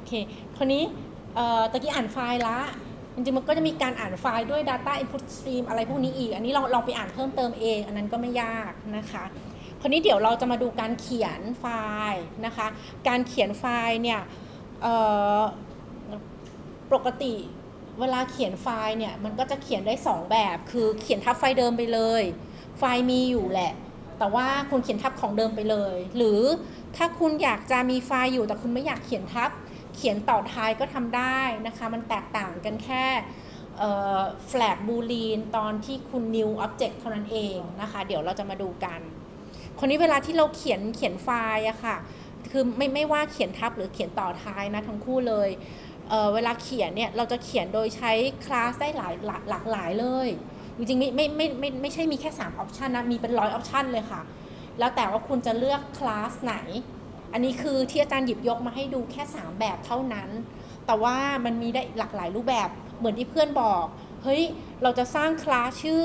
เคคนนี้ตะกี้อ่านไฟล์ละจริงๆมันก็จะมีการอ่านไฟล์ด้วย Data Input Stream อะไรพวกนี้อีกอันนี้ลองไปอ่านเพิ่มเติมเองอันนั้นก็ไม่ยากนะคะคนนี้เดี๋ยวเราจะมาดูการเขียนไฟล์นะคะการเขียนไฟล์เนี่ยปกติเวลาเขียนไฟล์เนี่ยมันก็จะเขียนได้2แบบคือเขียนทับไฟล์เดิมไปเลยไฟล์มีอยู่แหละแต่ว่าคุณเขียนทับของเดิมไปเลยหรือถ้าคุณอยากจะมีไฟล์อยู่แต่คุณไม่อยากเขียนทับเขียนต่อท้ายก็ทำได้นะคะมันแตกต่างกันแค่flag boolean ตอนที่คุณ new object เท่านั้นเองนะคะเดี๋ยวเราจะมาดูกันคนนี้เวลาที่เราเขียนไฟล์อะค่ะคือไม่ว่าเขียนทับหรือเขียนต่อท้ายนะทั้งคู่เลยเวลาเขียนเนี่ยเราจะเขียนโดยใช้คลาสได้หลากหลายเลยจริงๆไม่ใช่มีแค่3ออปชันนะมีเป็น100ออปชันเลยค่ะแล้วแต่ว่าคุณจะเลือกคลาสไหนอันนี้คือที่อาจารย์หยิบยกมาให้ดูแค่3แบบเท่านั้นแต่ว่ามันมีได้หลากหลายรูปแบบเหมือนที่เพื่อนบอกเฮ้ยเราจะสร้างคลาสชื่อ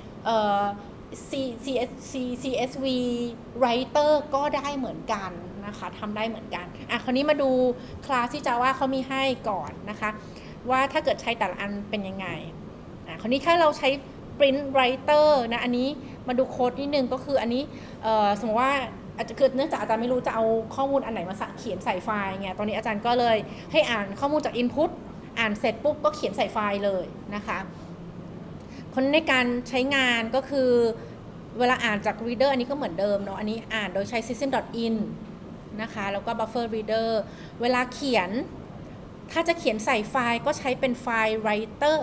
CSV Writer ก็ได้เหมือนกันนะคะทำได้เหมือนกันคราวนี้มาดูคลาสที่ Java เขามีให้ก่อนนะคะว่าถ้าเกิดใช้แต่ละอันเป็นยังไงคราวนี้ถ้าเราใช้ Print Writer นะอันนี้มาดูโค้ดนิดนึงก็คืออันนี้สมมติว่าอาจจะเกิดเนื่องจากอาจารย์ไม่รู้จะเอาข้อมูลอันไหนมาเขียนใส่ไฟล์ไงตอนนี้อาจารย์ก็เลยให้อ่านข้อมูลจาก Input อ่านเสร็จปุ๊บก็เขียนใส่ไฟล์เลยนะคะคนในการใช้งานก็คือเวลาอ่านจาก reader อันนี้ก็เหมือนเดิมเนาะอันนี้อ่านโดยใช้ system.in นะคะแล้วก็ buffer reader เวลาเขียนถ้าจะเขียนใส่ไฟล์ก็ใช้เป็นไฟล์ writer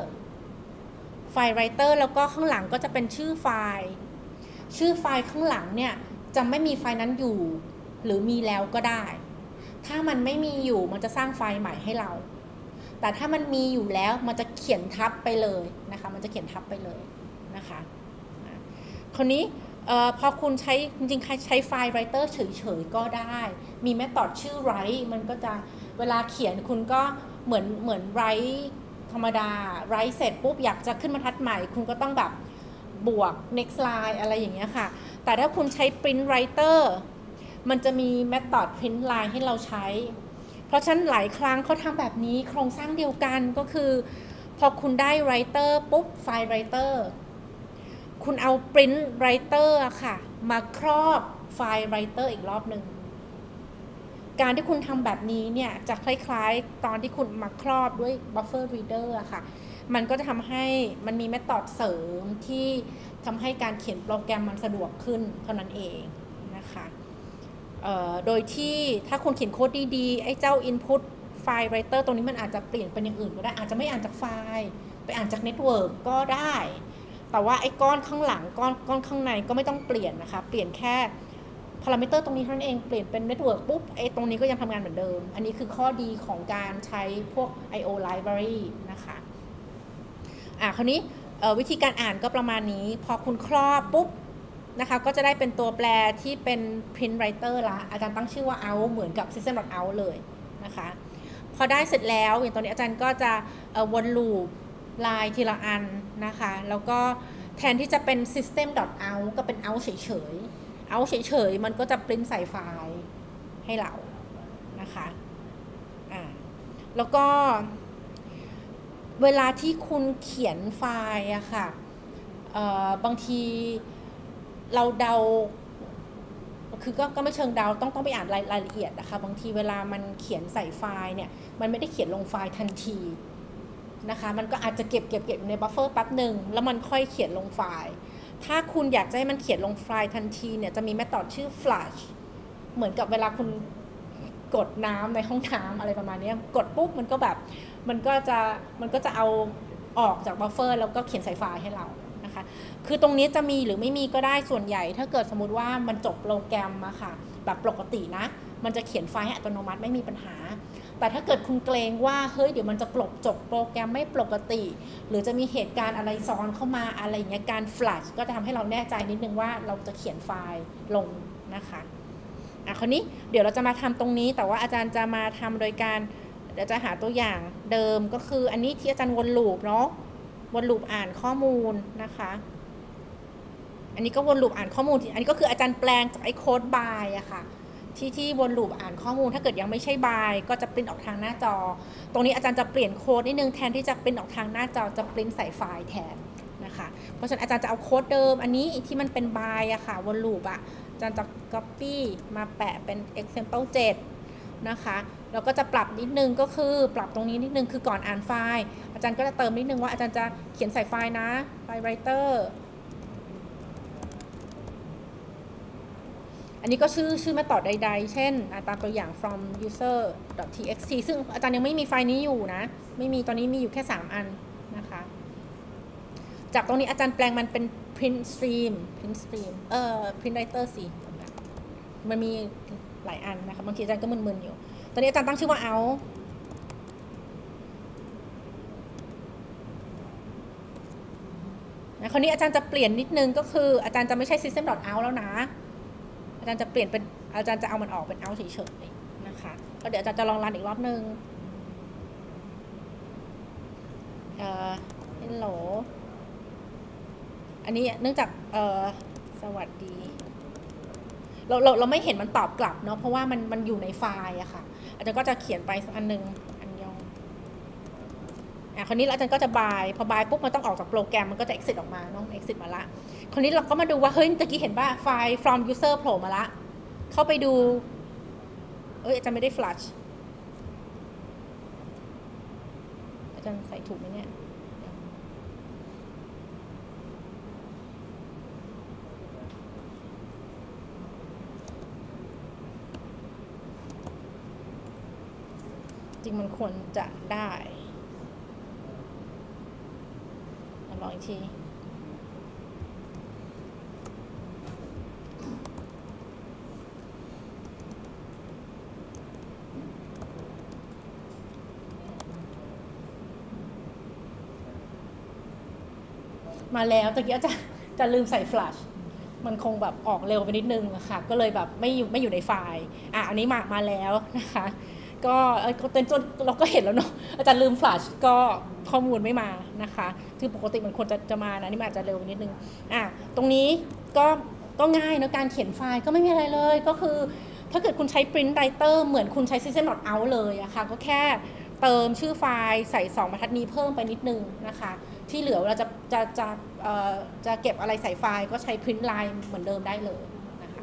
แล้วก็ข้างหลังก็จะเป็นชื่อไฟล์ข้างหลังเนี่ยจะไม่มีไฟล์นั้นอยู่หรือมีแล้วก็ได้ถ้ามันไม่มีอยู่มันจะสร้างไฟล์ใหม่ให้เราแต่ถ้ามันมีอยู่แล้วมันจะเขียนทับไปเลยนะคะมันจะเขียนทับไปเลยนะคะคราวนี้พอคุณใช้จริงๆใช้ไฟล์ writer เฉยๆก็ได้มีเมธอดชื่อ write มันก็จะเวลาเขียนคุณก็เหมือน write ธรรมดา write เสร็จปุ๊บอยากจะขึ้นบรรทัดใหม่คุณก็ต้องแบบบวก next line อะไรอย่างเงี้ยค่ะแต่ถ้าคุณใช้ print writer มันจะมี method print line ให้เราใช้เพราะฉะนั้นหลายครั้งเขาทำแบบนี้โครงสร้างเดียวกันก็คือพอคุณได้ writer ปุ๊บไฟล์ writer คุณเอา print writer ค่ะมาครอบไฟล์ writer อีกรอบหนึ่งการที่คุณทำแบบนี้เนี่ยจะคล้ายๆตอนที่คุณมาครอบด้วย buffer reader อะค่ะมันก็จะทำให้มันมีเมธอดเสริมที่ทำให้การเขียนโปรแกรมมันสะดวกขึ้นเท่านั้นเองนะคะโดยที่ถ้าคุณเขียนโค้ดดีๆไอ้เจ้า input file writer ตรงนี้มันอาจจะเปลี่ยนเป็นอย่างอื่นก็ได้อาจจะไม่อ่านจากไฟล์ไปอ่านจาก network ก็ได้แต่ว่าไอ้ก้อนข้างหลังก้อนข้างในก็ไม่ต้องเปลี่ยนนะคะเปลี่ยนแค่พารามิเตอร์ตรงนี้เท่านั้นเองเปลี่ยนเป็น network ปุ๊บไอ้ตรงนี้ก็ยังทำงานเหมือนเดิมอันนี้คือข้อดีของการใช้พวก IO library นะคะคราวนี้วิธีการอ่านก็ประมาณนี้พอคุณครอบปุ๊บนะคะก็จะได้เป็นตัวแปรที่เป็น print writer ละอาจารย์ตั้งชื่อว่า out เหมือนกับ system.out เลยนะคะพอได้เสร็จแล้วอย่างตอนนี้อาจารย์ก็จะวนลูปไลน์ทีละอันนะคะแล้วก็แทนที่จะเป็น system.out ก็เป็น out เฉยๆ out เฉยๆมันก็จะ print ใส่ไฟล์ให้เรานะคะแล้วก็เวลาที่คุณเขียนไฟล์อะค่ะบางทีเราเดาคือก็ไม่เชิงเดาต้องไปอ่านรายละเอียดนะคะบางทีเวลามันเขียนใส่ไฟล์เนี่ยมันไม่ได้เขียนลงไฟล์ทันทีนะคะมันก็อาจจะเก็บในบัฟเฟอร์แป๊บหนึ่งแล้วมันค่อยเขียนลงไฟล์ถ้าคุณอยากจะให้มันเขียนลงไฟล์ทันทีเนี่ยจะมีเมธอดชื่อ flush เหมือนกับเวลาคุณกดน้ำในห้องน้ำอะไรประมาณนี้กดปุ๊บมันก็แบบมันก็จะเอาออกจากบัฟเฟอร์แล้วก็เขียนใส่ไฟล์ให้เรานะคะคือตรงนี้จะมีหรือไม่มีก็ได้ส่วนใหญ่ถ้าเกิดสมมติว่ามันจบโปรแกรมมาค่ะแบบปกตินะมันจะเขียนไฟล์ให้อัตโนมัติไม่มีปัญหาแต่ถ้าเกิดคุณเกรงว่าเฮ้ยเดี๋ยวมันจะจบโปรแกรมไม่ปกติหรือจะมีเหตุการณ์อะไรซ้อนเข้ามาอะไรเงี้ยการ flash ก็จะทำให้เราแน่ใจนิดนึงว่าเราจะเขียนไฟล์ลงนะคะคราวนี้เดี๋ยวเราจะมาทำตรงนี้แต่ว่าอาจารย์จะมาทำโดยการเดี๋ยวจะหาตัวอย่างเดิมก็คืออันนี้ที่อาจารย์วนลูปเนาะวนลูปอ่านข้อมูลนะคะอันนี้ก็วนลูปอ่านข้อมูลอันนี้ก็คืออาจารย์แปลงจากไอ้โค้ดบายอะค่ะทที่วนลูปอ่านข้อมูลถ้าเกิดยังไม่ใช่บายก็จะปริ้นออกทางหน้าจอตรงนี้อาจารย์จะเปลี่ยนโค้ดนิดนึงแทนที่จะปริ้นออกทางหน้าจอจะปริ้นใส่ไฟล์แทนนะคะเพราะฉะนั้นอาจารย์จะเอาโค้ดเดิมอันนี้ที่มันเป็นบายอะค่ะวนลูปอะอาจารย์จะ copy มาแปะเป็น example 7นะคะแล้วก็จะปรับนิดนึงก็คือปรับตรงนี้นิดนึงคือก่อนอ่านไฟล์อาจารย์ก็จะเติมนิดนึงว่าอาจารย์จะเขียนใส่ไฟล์นะไฟล์ writer อันนี้ก็ชื่อ method ใดๆเช่นตามตัวอย่าง from user.txt ซึ่งอาจารย์ยังไม่มีไฟล์นี้อยู่นะไม่มีตอนนี้มีอยู่แค่3อันนะคะจากตรงนี้อาจารย์แปลงมันเป็น print stream print writer สิมันมีหลายอันนะคะบางทีอาจารย์ก็มึนๆอยู่ตอนนี้อาจารย์ตั้งชื่อว่า out คราวนี้อาจารย์จะเปลี่ยนนิดนึงก็คืออาจารย์จะไม่ใช่ system.out แล้วนะอาจารย์จะเปลี่ยนเป็นอาจารย์จะเอามันออกเป็น out เฉยๆนะคะแล้วเดี๋ยวอาจารย์จะลองรันอีกรอบนึงhello อันนี้เนื่องจากสวัสดีเราไม่เห็นมันตอบกลับเนาะเพราะว่ามันอยู่ในไฟล์อะค่ะอาจารย์ก็จะเขียนไปสักอันนึงอันยองคราวนี้อาจารย์ก็จะบายพอบายปุ๊บมันต้องออกจากโปรแกรมมันก็จะ exit ออกมาน้อง exit มาละคราวนี้เราก็มาดูว่าเฮ้ยตะกี้เห็นป่ะไฟล์ from user โผล่มาละเข้าไปดูอาจารย์ไม่ได้ flush อาจารย์ใส่ถูกไหมเนี่ยจริงมันควรจะได้ลองอีกทีมาแล้วตะกี้จะลืมใส่ flash มันคงแบบออกเร็วไปนิดนึงนะคะก็เลยแบบไม่อยู่ในไฟล์อันนี้มาแล้วนะคะก็เป็นจนเราก็เห็นแล้วเนาะอาจารย์ลืม flash ก็ข้อมูลไม่มานะคะคือปกติมันควรจะมานะนี่มันอาจจะเร็วนิดนึงตรงนี้ก็ง่ายนะการเขียนไฟล์ก็ไม่มีอะไรเลยก็คือถ้าเกิดคุณใช้ print writer เหมือนคุณใช้ system.out เลยอะค่ะก็แค่เติมชื่อไฟล์ใส่2บรรทัดนี้เพิ่มไปนิดนึงนะคะที่เหลือเราจะเก็บอะไรใส่ไฟล์ก็ใช้ print line เหมือนเดิมได้เลยนะคะ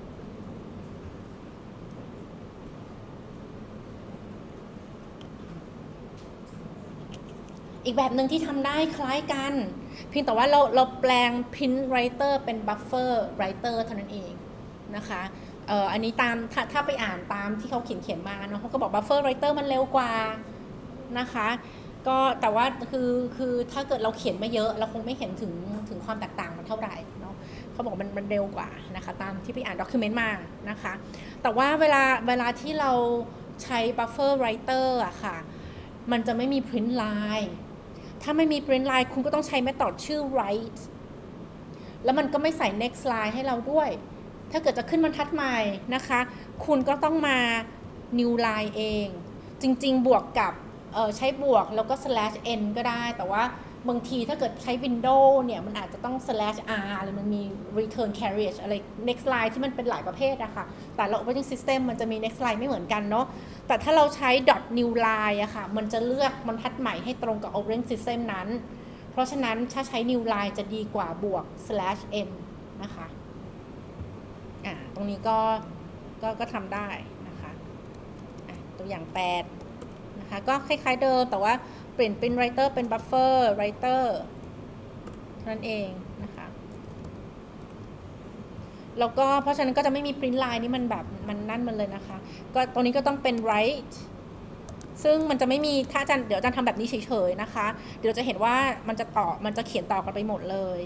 อีกแบบหนึ่งที่ทำได้คล้ายกันเพียงแต่ว่าเราแปลง print writer เป็น buffer writer เท่านั้นเองนะคะอันนี้ตามถ้าไปอ่านตามที่เขาเขียนมาเนาะเขาก็บอก buffer writer มันเร็วกว่านะคะก็แต่ว่าคือถ้าเกิดเราเขียนมาเยอะเราคงไม่เห็นถึงความแตกต่างมันเท่าไหร่เนาะเขาบอกมันเร็วกว่านะคะตามที่ไปอ่านด็อกิเมนต์มานะคะแต่ว่าเวลาที่เราใช้ buffer writer อะค่ะมันจะไม่มี print line ถ้าไม่มี print line คุณก็ต้องใช้ method ชื่อ write แล้วมันก็ไม่ใส่ next line ให้เราด้วยถ้าเกิดจะขึ้นบรรทัดใหม่นะคะคุณก็ต้องมา new line เองจริงๆบวกกับใช้บวกแล้วก็ /n ก็ได้แต่ว่าบางทีถ้าเกิดใช้ Windows เนี่ยมันอาจจะต้อง /r หรือมันมี return carriage อะไร next line ที่มันเป็นหลายประเภทอะค่ะแต่ละ operating system มันจะมี next line ไม่เหมือนกันเนาะแต่ถ้าเราใช้ .new line อะค่ะมันจะเลือกบรรทัดใหม่ให้ตรงกับ operating system นั้นเพราะฉะนั้นถ้าใช้ new line จะดีกว่าบวก /n นะคะตรงนี้ก็ทำได้นะคะตัวอย่าง8ก็คล้ายๆเดิมแต่ว่าเปลี่ยนเป็น writer เป็น buffer writer เท่านั้นเองนะคะแล้วก็เพราะฉะนั้นก็จะไม่มี print line นี่มันแบบมันนั่นมันเลยนะคะก็ตรงนี้ก็ต้องเป็น write ซึ่งมันจะไม่มีถ้าอาจารย์เดี๋ยวอาจารย์ทำแบบนี้เฉยๆนะคะเดี๋ยวจะเห็นว่ามันจะเขียนต่อกันไปหมดเลย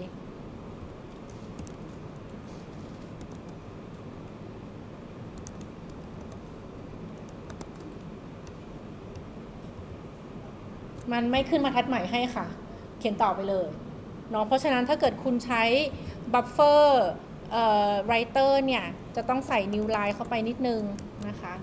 มันไม่ขึ้นบรรทัดใหม่ให้ค่ะเขียนต่อไปเลยเนาะเพราะฉะนั้นถ้าเกิดคุณใช้ buffer writer เนี่ยจะต้องใส่ new line เข้าไปนิดนึงนะคะ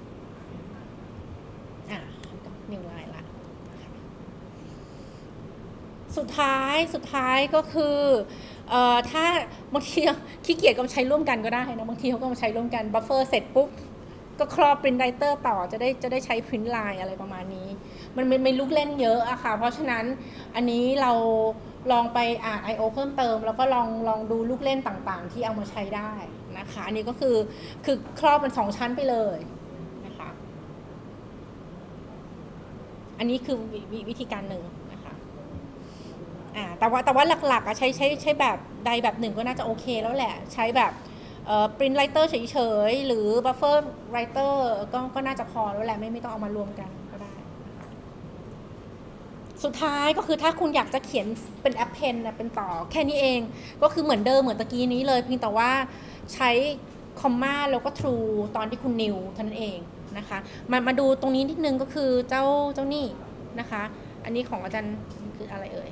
new line ละสุดท้ายก็คือถ้าบางทีขี้เกียจก็ใช้ร่วมกันก็ได้นะบางทีเขาก็มาใช้ร่วมกันบัฟเฟอร์เสร็จปุ๊บก็ครอบ print writer ต่อจะได้ใช้ print line อะไรประมาณนี้มันมีลูกเล่นเยอะอะค่ะเพราะฉะนั้นอันนี้เราลองไปอ่าน I/O เพิ่มเติมแล้วก็ลองดูลูกเล่นต่างๆที่เอามาใช้ได้นะคะอันนี้ก็คือครอบเป็น2ชั้นไปเลยนะคะอันนี้คือวิธีการหนึ่งนะคะแต่ว่าหลักๆใช้แบบใดแบบหนึ่งก็น่าจะโอเคแล้วแหละใช้แบบprint writer เฉยๆหรือ buffer writer ก็น่าจะพอแล้วแหละไม่ต้องเอามารวมกันก็ได้สุดท้ายก็คือถ้าคุณอยากจะเขียนเป็นแอปเพนเป็นต่อแค่นี้เองก็คือเหมือนเดิมเหมือนตะกี้นี้เลยเพียงแต่ว่าใช้คอมมาแล้วก็ true ตอนที่คุณ new เท่านั้นเองนะคะมาดูตรงนี้นิดนึงก็คือเจ้านี่นะคะอันนี้ของอาจารย์คืออะไรเอ่ย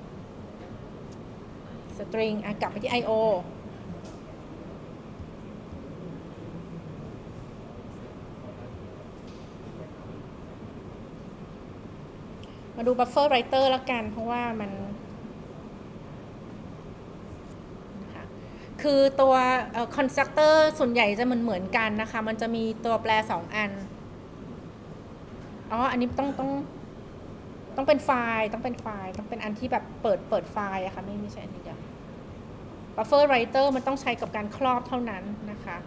string กลับไปที่ I/Oมาดู buffer writer แล้วกันเพราะว่ามันนะคะคือตัวconstructor ส่วนใหญ่จะเหมือนกันนะคะมันจะมีตัวแปร2อันอันนี้ต้องเป็นไฟล์ต้องเป็นอันที่แบบเปิดไฟล์อะค่ะไม่ใช่อันนี้เดียว buffer writer มันต้องใช้กับการครอบเท่านั้นนะคะ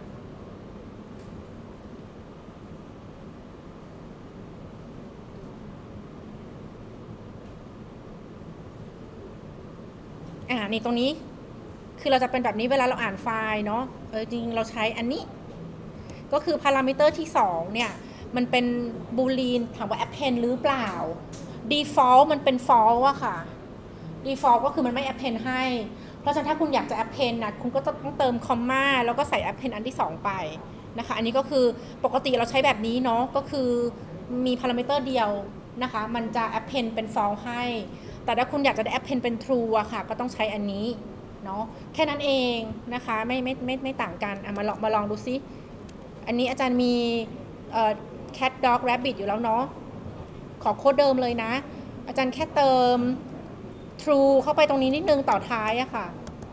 นี่ตรงนี้คือเราจะเป็นแบบนี้เวลาเราอ่านไฟล์เนาะจริงเราใช้อันนี้ก็คือพารามิเตอร์ที่2เนี่ยมันเป็นบูลีนถามว่า append หรือเปล่า default มันเป็น false อะค่ะ default ก็คือมันไม่ append ให้เพราะฉะนั้นถ้าคุณอยากจะ append นะคุณก็ต้องเติมคอมมาแล้วก็ใส่ append อันที่2ไปนะคะอันนี้ก็คือปกติเราใช้แบบนี้เนาะก็คือมีพารามิเตอร์เดียวนะคะมันจะ append เป็น false ให้แต่ถ้าคุณอยากจะได้ append เป็น true อะค่ะก็ต้องใช้อันนี้เนาะแค่นั้นเองนะคะไม่ต่างกันมาลองดูซิอันนี้อาจารย์มีcat dog rabbit อยู่แล้วเนาะขอโค้ดเดิมเลยนะอาจารย์แค่เติม true เข้าไปตรงนี้นิดนึงต่อท้ายอะค่ะ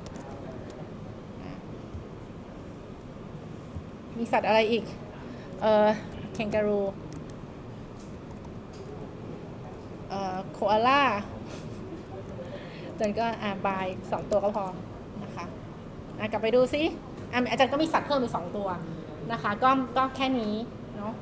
มีสัตว์อะไรอีกแคนการูโคอาล่าอาจารย์ก็บาย2ตัวก็พอนะคะกลับไปดูซิอาจารย์ก็มีสัตว์เพิ่มอีก2ตัวนะคะก็แค่นี้เนาะ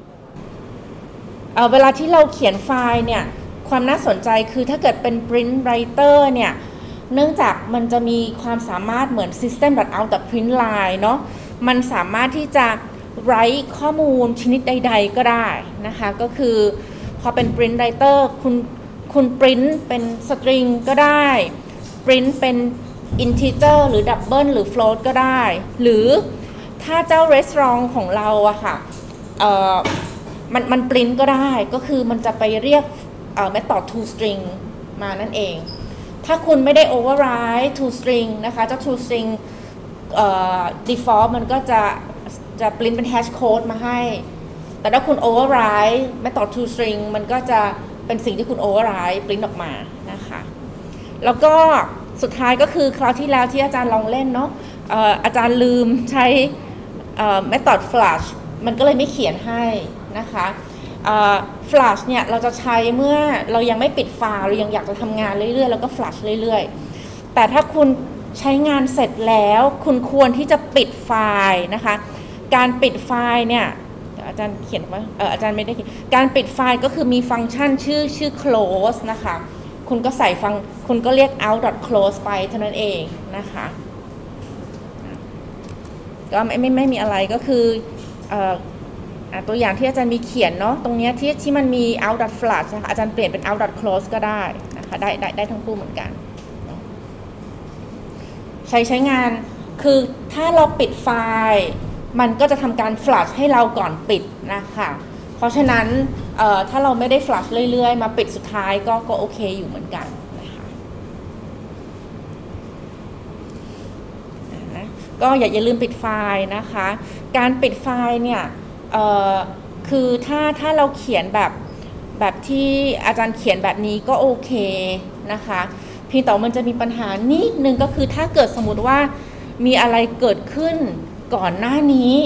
เวลาที่เราเขียนไฟล์เนี่ยความน่าสนใจคือถ้าเกิดเป็น print writer เนี่ยเนื่องจากมันจะมีความสามารถเหมือน system.out กับ print line เนาะมันสามารถที่จะ write ข้อมูลชนิดใดๆก็ได้นะคะก็คือพอเป็น print writer คุณ print เป็น string ก็ได้ print เป็น integer หรือ double หรือ float ก็ได้หรือถ้าเจ้า restaurant ของเราอะค่ะมัน print ก็ได้ก็คือมันจะไปเรียกmethod toString มานั่นเองถ้าคุณไม่ได้ override toString นะคะเจ้า toString default มันก็จะ print เป็น hash code มาให้แต่ถ้าคุณ override method toString มันก็จะเป็นสิ่งที่คุณ override print ออกมานะคะแล้วก็สุดท้ายก็คือคราวที่แล้วที่อาจารย์ลองเล่นเนาะอาจารย์ลืมใช้ method flush มันก็เลยไม่เขียนให้นะคะflush เนี่ยเราจะใช้เมื่อเรายังไม่ปิดไฟล์เรายังอยากจะทำงานเรื่อยๆแล้วก็ flush เรื่อยๆแต่ถ้าคุณใช้งานเสร็จแล้วคุณควรที่จะปิดไฟล์นะคะการปิดไฟล์เนี่ยอาจารย์เขียนว่าอาจารย์ไม่ได้เขียนการปิดไฟล์ก็คือมีฟังก์ชันชื่อ close นะคะคุณก็ใส่คุณก็เรียก out.close ไปเท่านั้นเองนะคะก็ไม่มีอะไรก็คือตัวอย่างที่อาจารย์มีเขียนเนาะตรงนี้ที่มันมี out.flush นะคะอาจารย์เปลี่ยนเป็น out.close ก็ได้นะคะได้ทั้งคู่เหมือนกันใช้งานคือถ้าเราปิดไฟล์มันก็จะทำการ flush ให้เราก่อนปิดนะคะเพราะฉะนั้นถ้าเราไม่ได้ flush เรื่อยๆมาปิดสุดท้ายก็โอเคอยู่เหมือนกันนะคะก็อย่าลืมปิดไฟล์นะคะการปิดไฟล์เนี่ยคือถ้าเราเขียนแบบที่อาจารย์เขียนแบบนี้ก็โอเคนะคะเพียงแต่มันจะมีปัญหานิดนึงก็คือถ้าเกิดสมมติว่ามีอะไรเกิดขึ้นก่อนหน้านี้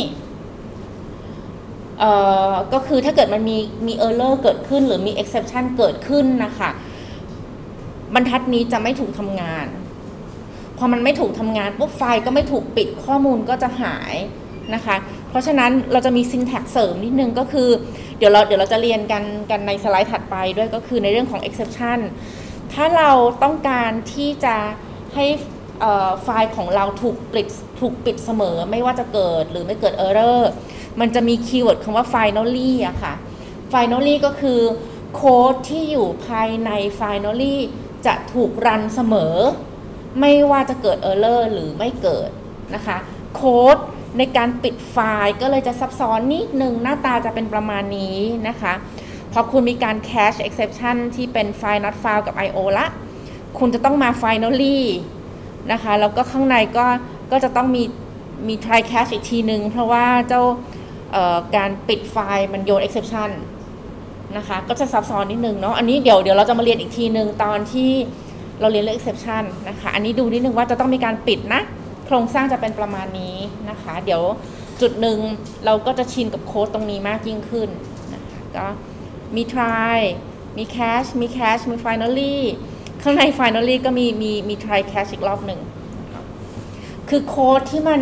ก็คือถ้าเกิดมันมี error เกิดขึ้นหรือมี exception เกิดขึ้นนะคะบรรทัดนี้จะไม่ถูกทำงานพอมันไม่ถูกทำงานปุ๊บไฟล์ก็ไม่ถูกปิดข้อมูลก็จะหายนะคะเพราะฉะนั้นเราจะมี syntax เสริมนิดนึงก็คือเดี๋ยวเราจะเรียนกันในสไลด์ถัดไปด้วยก็คือในเรื่องของ exception ถ้าเราต้องการที่จะให้ไฟล์ของเราถูกปิดเสมอไม่ว่าจะเกิดหรือไม่เกิด error มันจะมีคีย์เวิร์ดคำว่า finally อะค่ะ finally ก็คือโค้ดที่อยู่ภายใน finally จะถูกรันเสมอไม่ว่าจะเกิด error หรือไม่เกิดนะคะโค้ดในการปิดไฟล์ก็เลยจะซับซ้อนนิดนึงหน้าตาจะเป็นประมาณนี้นะคะพอคุณมีการ cache exception ที่เป็น file not found กับ IO ละคุณจะต้องมา finally นะคะแล้วก็ข้างในก็จะต้องมี try cache อีกทีนึงเพราะว่าเจ้าการปิดไฟล์มันโยน exception นะคะก็จะซับซ้อนนิดนึงเนาะอันนี้เดี๋ยวเราจะมาเรียนอีกทีนึงตอนที่เราเรียนเรื่อง exception นะคะอันนี้ดูนิดนึงว่าจะต้องมีการปิดนะโครงสร้างจะเป็นประมาณนี้นะคะเดี๋ยวจุดหนึ่งเราก็จะชินกับโค้ดตรงนี้มากยิ่งขึ้นนะคะก็มี try มี cache มี finally ข้างใน finally ก็มี try cache อีกรอบหนึ่งคือโค้ดที่มัน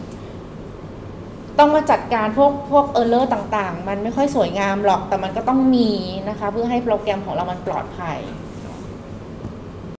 ต้องมาจัดการพวก error ต่างๆมันไม่ค่อยสวยงามหรอกแต่มันก็ต้องมีนะคะเพื่อให้โปรแกรมของเรามันปลอดภัย